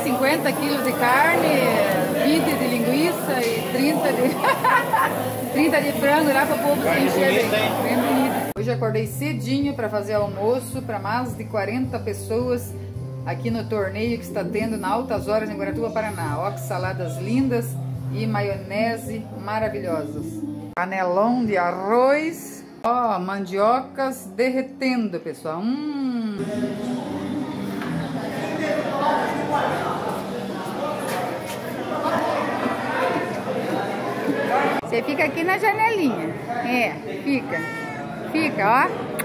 50 quilos de carne, 20 de linguiça e 30 de, 30 de frango lá para o povo se encher bem bonito. Hoje acordei cedinho para fazer almoço para mais de 40 pessoas aqui no torneio que está tendo na Altas Horas em Guaratuba, Paraná. Ó, que saladas lindas e maionese maravilhosas. Panelão de arroz. Ó, mandiocas derretendo, pessoal. Você fica aqui na janelinha. É, fica, ó.